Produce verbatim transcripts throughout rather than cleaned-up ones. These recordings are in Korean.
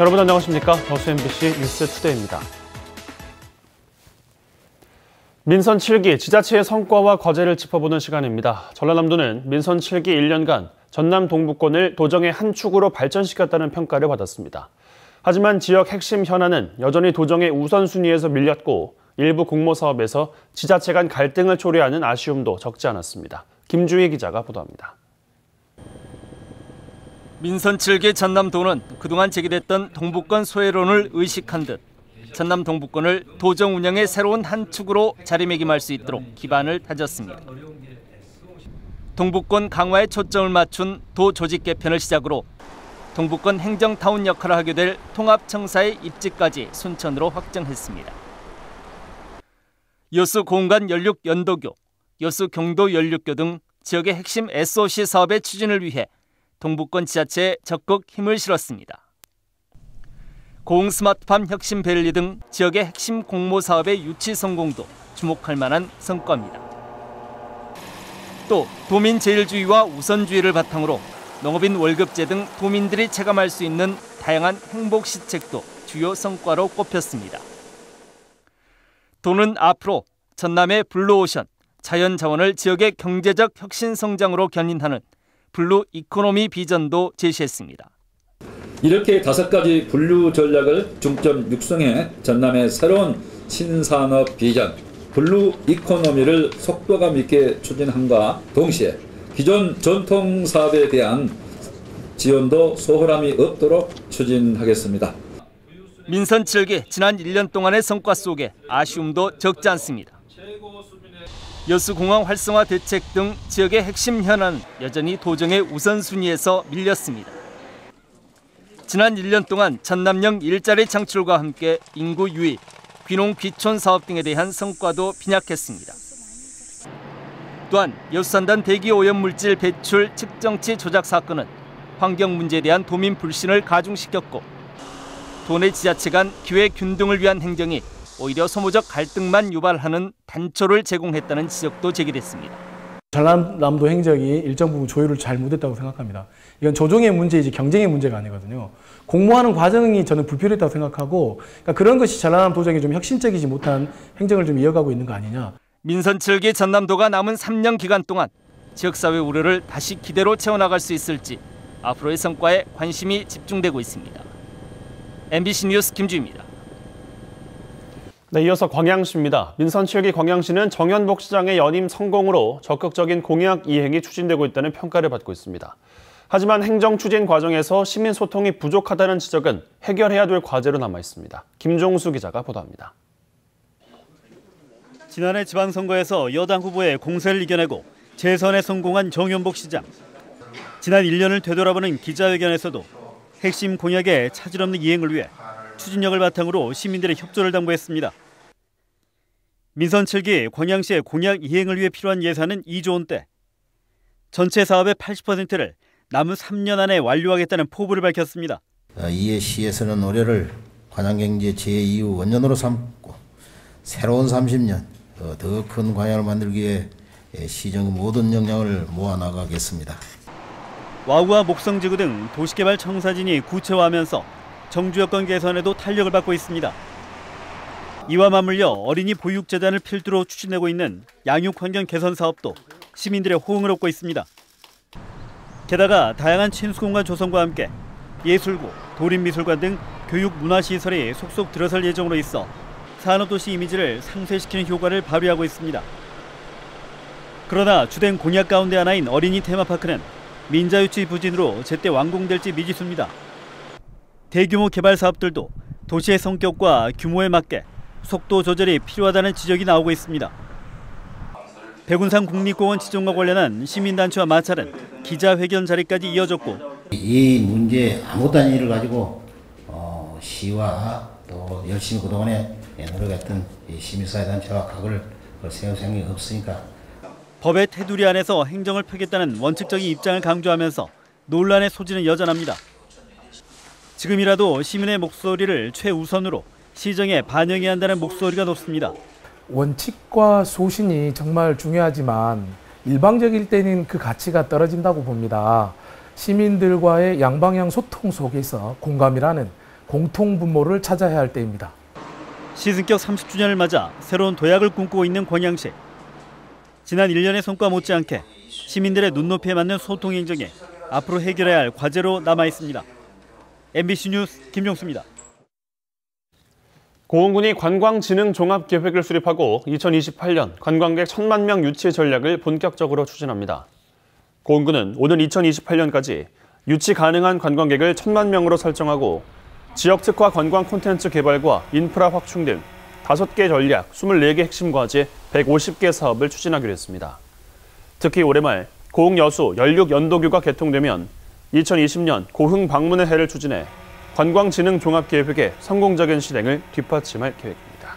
여러분 안녕하십니까? 더스 엠비씨 뉴스투데이입니다. 민선 칠 기 지자체의 성과와 과제를 짚어보는 시간입니다. 전라남도는 민선 칠 기 일 년간 전남 동부권을 도정의 한 축으로 발전시켰다는 평가를 받았습니다. 하지만 지역 핵심 현안은 여전히 도정의 우선순위에서 밀렸고 일부 공모사업에서 지자체 간 갈등을 초래하는 아쉬움도 적지 않았습니다. 김주희 기자가 보도합니다. 민선 칠 기 전남도는 그동안 제기됐던 동부권 소외론을 의식한 듯 전남 동부권을 도정 운영의 새로운 한 축으로 자리매김할 수 있도록 기반을 다졌습니다. 동부권 강화에 초점을 맞춘 도 조직 개편을 시작으로 동부권 행정타운 역할을 하게 될 통합청사의 입지까지 순천으로 확정했습니다. 여수 공간 연륙 연도교, 여수 경도 연륙교 등 지역의 핵심 에스오씨 사업의 추진을 위해 동부권 지자체에 적극 힘을 실었습니다. 고흥 스마트팜 혁신 밸리 등 지역의 핵심 공모 사업의 유치 성공도 주목할 만한 성과입니다. 또 도민 제일주의와 우선주의를 바탕으로 농업인 월급제 등 도민들이 체감할 수 있는 다양한 행복 시책도 주요 성과로 꼽혔습니다. 도는 앞으로 전남의 블루오션, 자연자원을 지역의 경제적 혁신 성장으로 견인하는 블루 이코노미 비전도 제시했습니다. 이렇게 다섯 가지 블루 전략을 중점 육성해 전남의 새로운 신산업 비전, 블루 이코노미를 속도감 있게 추진함과 동시에 기존 전통 사업에 대한 지원도 소홀함이 없도록 추진하겠습니다. 민선 칠 기 지난 일 년 동안의 성과 속에 아쉬움도 적지 않습니다. 여수공항 활성화 대책 등 지역의 핵심 현안은 여전히 도정의 우선순위에서 밀렸습니다. 지난 일 년 동안 전남형 일자리 창출과 함께 인구 유입, 귀농 귀촌 사업 등에 대한 성과도 빈약했습니다. 또한 여수산단 대기 오염물질 배출 측정치 조작 사건은 환경 문제에 대한 도민 불신을 가중시켰고 도내 지자체 간 기회 균등을 위한 행정이 오히려 소모적 갈등만 유발하는 단초를 제공했다는 지적도 제기됐습니다. 전남도 행정이 일정 부분 조율을 잘 못했다고 생각합니다. 이건 조정의 문제이지 경쟁의 문제가 아니거든요. 공모하는 과정이 저는 불필요했다고 생각하고 그러니까 그런 것이 전남 도정이 좀 혁신적이지 못한 행정을 좀 이어가고 있는 거 아니냐. 민선 칠 기 전남도가 남은 삼 년 기간 동안 지역사회 우려를 다시 기대로 채워나갈 수 있을지 앞으로의 성과에 관심이 집중되고 있습니다. 엠비씨 뉴스 김주희입니다. 네, 이어서 광양시입니다. 민선 칠 기 광양시는 정현복 시장의 연임 성공으로 적극적인 공약 이행이 추진되고 있다는 평가를 받고 있습니다. 하지만 행정 추진 과정에서 시민 소통이 부족하다는 지적은 해결해야 될 과제로 남아 있습니다. 김종수 기자가 보도합니다. 지난해 지방선거에서 여당 후보의 공세를 이겨내고 재선에 성공한 정현복 시장. 지난 일 년을 되돌아보는 기자회견에서도 핵심 공약의 차질 없는 이행을 위해 추진력을 바탕으로 시민들의 협조를 당부했습니다. 민선 칠 기 광양시의 공약 이행을 위해 필요한 예산은 이조 원대. 전체 사업의 팔십 퍼센트를 남은 삼 년 안에 완료하겠다는 포부를 밝혔습니다. 이에 시에서는 올해를 광양경제 제이 호 원년으로 삼고 새로운 삼십 년 더 큰 광양을 만들기 위해 시정의 모든 역량을 모아나가겠습니다. 와우와 목성지구 등 도시개발 청사진이 구체화하면서 정주 여건 개선에도 탄력을 받고 있습니다. 이와 맞물려 어린이 보육재단을 필두로 추진되고 있는 양육환경 개선 사업도 시민들의 호응을 얻고 있습니다. 게다가 다양한 친수공간 조성과 함께 예술고, 도림미술관 등 교육문화시설이 속속 들어설 예정으로 있어 산업도시 이미지를 상쇄시키는 효과를 발휘하고 있습니다. 그러나 주된 공약 가운데 하나인 어린이 테마파크는 민자유치 부진으로 제때 완공될지 미지수입니다. 대규모 개발 사업들도 도시의 성격과 규모에 맞게 속도 조절이 필요하다는 지적이 나오고 있습니다. 백운산 국립공원 지정과 관련한 시민단체와 마찰은 기자회견 자리까지 이어졌고 이 문제 아무것도 아닌 일을 가지고 어, 시와 또 열심히 그동안에 노력했던 시민사회단체와 각을 세울 생각이 없으니까 법의 테두리 안에서 행정을 펴겠다는 원칙적인 입장을 강조하면서 논란의 소지는 여전합니다. 지금이라도 시민의 목소리를 최우선으로 시정에 반영해야 한다는 목소리가 높습니다. 원칙과 소신이 정말 중요하지만 일방적일 때는 그 가치가 떨어진다고 봅니다. 시민들과의 양방향 소통 속에서 공감이라는 공통 분모를 찾아야 할 때입니다. 시승격 삼십 주년을 맞아 새로운 도약을 꿈꾸고 있는 광양시. 지난 일 년의 성과 못지않게 시민들의 눈높이에 맞는 소통 행정에 앞으로 해결해야 할 과제로 남아 있습니다. 엠비씨 뉴스 김종수입니다. 고흥군이 관광진흥종합계획을 수립하고 이천이십팔 년 관광객 천만 명 유치 전략을 본격적으로 추진합니다. 고흥군은 오는 이천이십팔 년까지 유치 가능한 관광객을 천만 명으로 설정하고 지역 특화 관광 콘텐츠 개발과 인프라 확충 등 다섯 개 전략, 스물네 개 핵심 과제, 백오십 개 사업을 추진하기로 했습니다. 특히 올해 말 고흥 여수 열육 연도교가 개통되면 이천이십 년 고흥 방문의 해를 추진해 관광진흥종합계획의 성공적인 실행을 뒷받침할 계획입니다.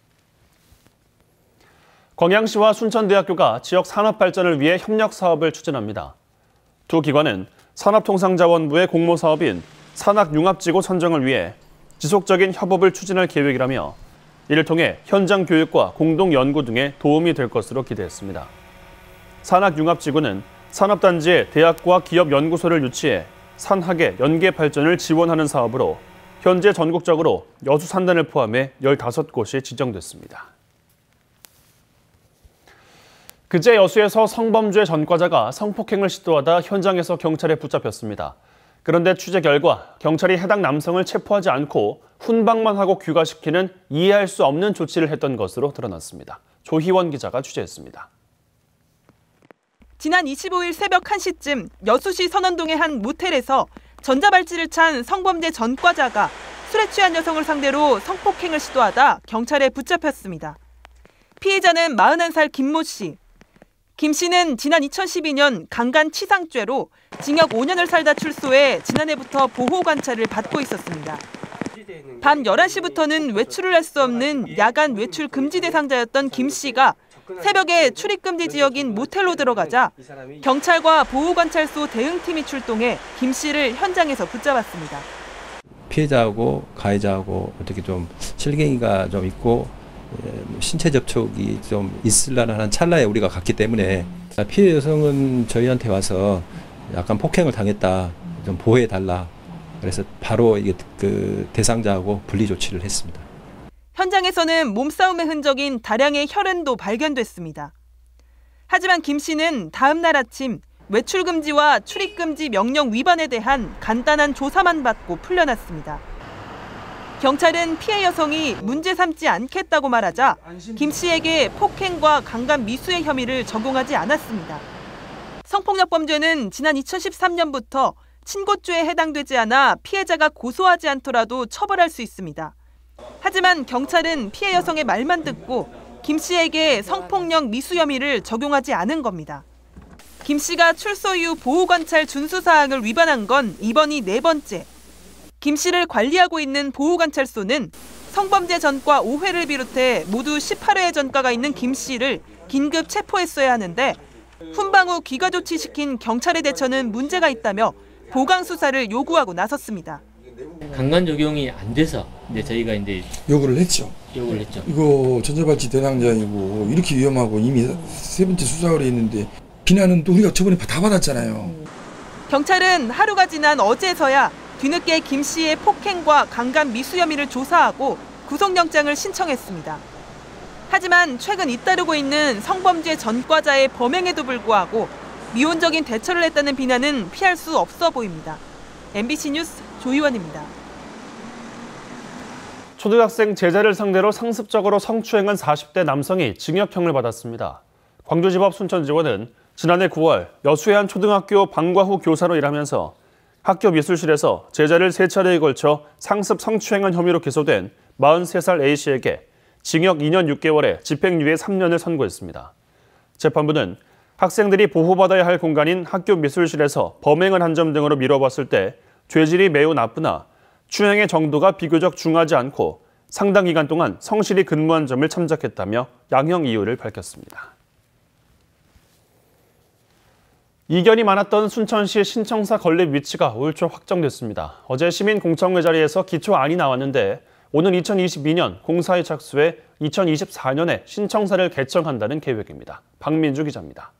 광양시와 순천대학교가 지역 산업 발전을 위해 협력 사업을 추진합니다. 두 기관은 산업통상자원부의 공모 사업인 산학융합지구 선정을 위해 지속적인 협업을 추진할 계획이라며 이를 통해 현장 교육과 공동 연구 등에 도움이 될 것으로 기대했습니다. 산학융합지구는 산업단지에 대학과 기업 연구소를 유치해 산학의 연계 발전을 지원하는 사업으로 현재 전국적으로 여수 산단을 포함해 열다섯 곳이 지정됐습니다. 그제 여수에서 성범죄 전과자가 성폭행을 시도하다 현장에서 경찰에 붙잡혔습니다. 그런데 취재 결과 경찰이 해당 남성을 체포하지 않고 훈방만 하고 귀가시키는 이해할 수 없는 조치를 했던 것으로 드러났습니다. 조희원 기자가 취재했습니다. 지난 이십오 일 새벽 한 시쯤 여수시 선원동의 한 모텔에서 전자발찌를 찬 성범죄 전과자가 술에 취한 여성을 상대로 성폭행을 시도하다 경찰에 붙잡혔습니다. 피해자는 마흔한 살 김모 씨. 김 씨는 지난 이천십이 년 강간치상죄로 징역 오 년을 살다 출소해 지난해부터 보호관찰을 받고 있었습니다. 밤 열한 시부터는 외출을 할 수 없는 야간 외출 금지 대상자였던 김 씨가 새벽에 출입금지 지역인 모텔로 들어가자 경찰과 보호관찰소 대응팀이 출동해 김 씨를 현장에서 붙잡았습니다. 피해자하고 가해자하고 어떻게 좀 실갱이가 좀 있고 신체 접촉이 좀 있으려는 찰나에 우리가 갔기 때문에 피해 여성은 저희한테 와서 약간 폭행을 당했다, 좀 보호해달라. 그래서 바로 이게 그 대상자하고 분리 조치를 했습니다. 현장에서는 몸싸움의 흔적인 다량의 혈흔도 발견됐습니다. 하지만 김 씨는 다음 날 아침 외출 금지와 출입 금지 명령 위반에 대한 간단한 조사만 받고 풀려났습니다. 경찰은 피해 여성이 문제 삼지 않겠다고 말하자 김 씨에게 폭행과 강간 미수의 혐의를 적용하지 않았습니다. 성폭력 범죄는 지난 이천십삼 년부터 친고죄에 해당되지 않아 피해자가 고소하지 않더라도 처벌할 수 있습니다. 하지만 경찰은 피해 여성의 말만 듣고 김 씨에게 성폭력 미수 혐의를 적용하지 않은 겁니다. 김 씨가 출소 이후 보호관찰 준수사항을 위반한 건 이번이 네 번째. 김 씨를 관리하고 있는 보호관찰소는 성범죄 전과 오 회를 비롯해 모두 십팔 회의 전과가 있는 김 씨를 긴급 체포했어야 하는데 훈방 후 귀가 조치시킨 경찰의 대처는 문제가 있다며 보강 수사를 요구하고 나섰습니다. 강간 적용이 안 돼서 이제 저희가 이제 요구를 했죠. 요구를 했죠. 이거 전자발찌 대상자이고 이렇게 위험하고 이미 세 번째 수사를 했는데 비난은 또 우리가 저번에 다 받았잖아요. 경찰은 하루가 지난 어제서야 뒤늦게 김 씨의 폭행과 강간 미수 혐의를 조사하고 구속영장을 신청했습니다. 하지만 최근 잇따르고 있는 성범죄 전과자의 범행에도 불구하고 미온적인 대처를 했다는 비난은 피할 수 없어 보입니다. 엠비씨 뉴스 조희원입니다. 초등학생 제자를 상대로 상습적으로 성추행한 사십 대 남성이 징역형을 받았습니다. 광주지법 순천지원은 지난해 구월 여수의 한 초등학교 방과 후 교사로 일하면서 학교 미술실에서 제자를 세 차례에 걸쳐 상습 성추행한 혐의로 기소된 마흔세 살 A씨에게 징역 이 년 육 개월에 집행유예 삼 년을 선고했습니다. 재판부는 학생들이 보호받아야 할 공간인 학교 미술실에서 범행을 한 점 등으로 미뤄봤을 때 죄질이 매우 나쁘나 추행의 정도가 비교적 중하지 않고 상당 기간 동안 성실히 근무한 점을 참작했다며 양형 이유를 밝혔습니다. 이견이 많았던 순천시 신청사 건립 위치가 올 초 확정됐습니다. 어제 시민공청회 자리에서 기초안이 나왔는데 오는 이천이십이 년 공사에 착수해 이천이십사 년에 신청사를 개청한다는 계획입니다. 박민주 기자입니다.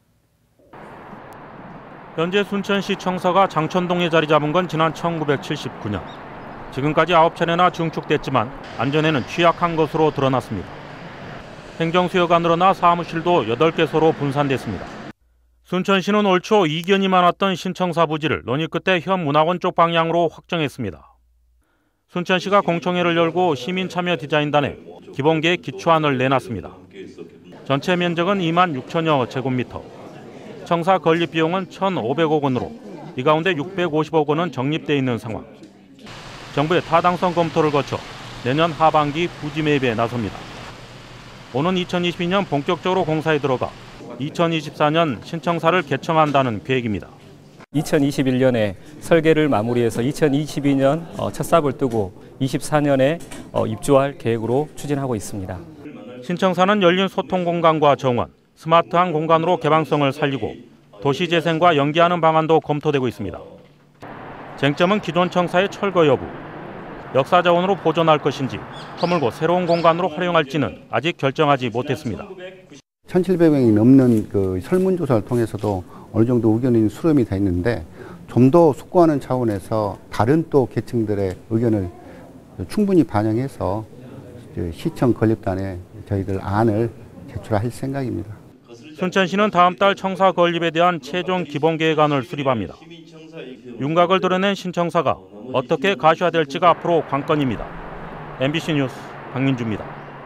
현재 순천시 청사가 장천동에 자리 잡은 건 지난 천구백칠십구 년. 지금까지 아홉 차례나 중축됐지만 안전에는 취약한 것으로 드러났습니다. 행정수요가 늘어나 사무실도 여덟 개소로 분산됐습니다. 순천시는 올 초 이견이 많았던 신청사 부지를 논의 끝에 현 문학원 쪽 방향으로 확정했습니다. 순천시가 공청회를 열고 시민참여 디자인단에 기본계획 기초안을 내놨습니다. 전체 면적은 이만 육천여 제곱미터, 청사 건립 비용은 천오백억 원으로 이 가운데 육백오십억 원은 적립돼 있는 상황. 정부의 타당성 검토를 거쳐 내년 하반기 부지 매입에 나섭니다. 오는 이천이십이 년 본격적으로 공사에 들어가 이천이십사 년 신청사를 개청한다는 계획입니다. 이천이십일 년에 설계를 마무리해서 이천이십이 년 첫 삽을 뜨고 이십사 년에 입주할 계획으로 추진하고 있습니다. 신청사는 열린 소통 공간과 정원, 스마트한 공간으로 개방성을 살리고 도시재생과 연계하는 방안도 검토되고 있습니다. 쟁점은 기존 청사의 철거 여부, 역사자원으로 보존할 것인지 허물고 새로운 공간으로 활용할지는 아직 결정하지 못했습니다. 천칠백 명이 넘는 그 설문조사를 통해서도 어느 정도 의견이 수렴이 돼 있는데 좀 더 숙고하는 차원에서 다른 또 계층들의 의견을 충분히 반영해서 시청 건립단에 저희들 안을 제출할 생각입니다. 순천시는 다음 달 청사 건립에 대한 최종 기본계획안을 수립합니다. 윤곽을 드러낸 신청사가 어떻게 가시화될지가 앞으로 관건입니다. 엠비씨 뉴스 박민주입니다.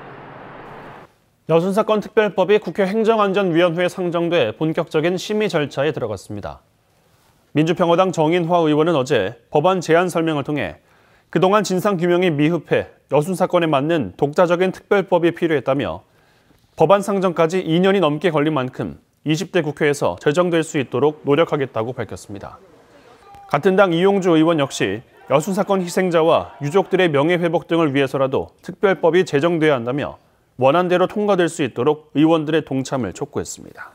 여순사건 특별법이 국회 행정안전위원회에 상정돼 본격적인 심의 절차에 들어갔습니다. 민주평화당 정인화 의원은 어제 법안 제안 설명을 통해 그동안 진상규명이 미흡해 여순사건에 맞는 독자적인 특별법이 필요했다며 법안 상정까지 이 년이 넘게 걸린 만큼 이십 대 국회에서 제정될 수 있도록 노력하겠다고 밝혔습니다. 같은 당 이용주 의원 역시 여순사건 희생자와 유족들의 명예회복 등을 위해서라도 특별법이 제정돼야 한다며 원안대로 통과될 수 있도록 의원들의 동참을 촉구했습니다.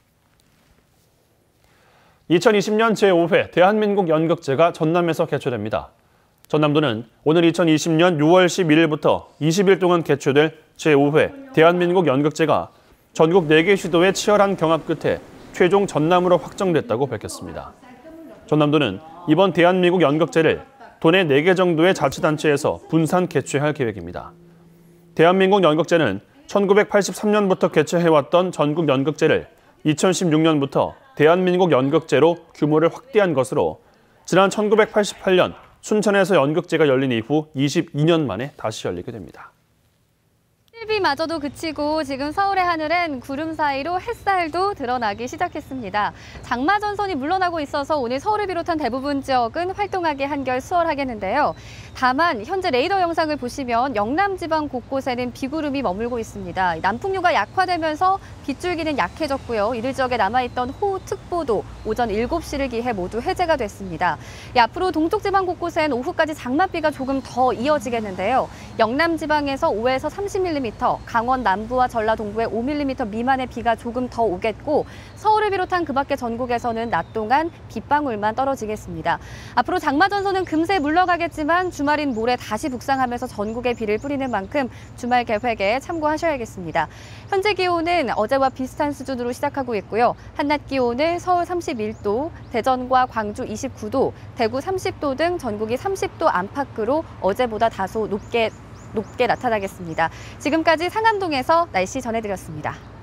이천이십 년 제오 회 대한민국 연극제가 전남에서 개최됩니다. 전남도는 오늘 이천이십 년 유월 십일일부터 이십 일 동안 개최될 제오 회 대한민국 연극제가 전국 네 개 시도의 치열한 경합 끝에 최종 전남으로 확정됐다고 밝혔습니다. 전남도는 이번 대한민국 연극제를 도내 네 개 정도의 자치단체에서 분산 개최할 계획입니다. 대한민국 연극제는 천구백팔십삼 년부터 개최해왔던 전국 연극제를 이천십육 년부터 대한민국 연극제로 규모를 확대한 것으로 지난 천구백팔십팔 년 순천에서 연극제가 열린 이후 이십이 년 만에 다시 열리게 됩니다. 실비마저도 그치고 지금 서울의 하늘엔 구름 사이로 햇살도 드러나기 시작했습니다. 장마 전선이 물러나고 있어서 오늘 서울을 비롯한 대부분 지역은 활동하기 한결 수월하겠는데요. 다만 현재 레이더 영상을 보시면 영남 지방 곳곳에는 비구름이 머물고 있습니다. 남풍류가 약화되면서 빗줄기는 약해졌고요. 이들 지역에 남아있던 호우특보도 오전 일곱 시를 기해 모두 해제가 됐습니다. 예, 앞으로 동쪽 지방 곳곳엔 오후까지 장맛비가 조금 더 이어지겠는데요. 영남 지방에서 오에서 삼십 밀리미터, 강원 남부와 전라 동부에 오 밀리미터 미만의 비가 조금 더 오겠고 서울을 비롯한 그 밖의 전국에서는 낮 동안 빗방울만 떨어지겠습니다. 앞으로 장마 전선은 금세 물러가겠지만 주말인 모레 다시 북상하면서 전국에 비를 뿌리는 만큼 주말 계획에 참고하셔야겠습니다. 현재 기온은 어제와 비슷한 수준으로 시작하고 있고요. 한낮 기온은 서울 삼십일 도, 대전과 광주 이십구 도, 대구 삼십 도 등 전국이 삼십 도 안팎으로 어제보다 다소 높게 높게 나타나겠습니다. 지금까지 상암동에서 날씨 전해드렸습니다.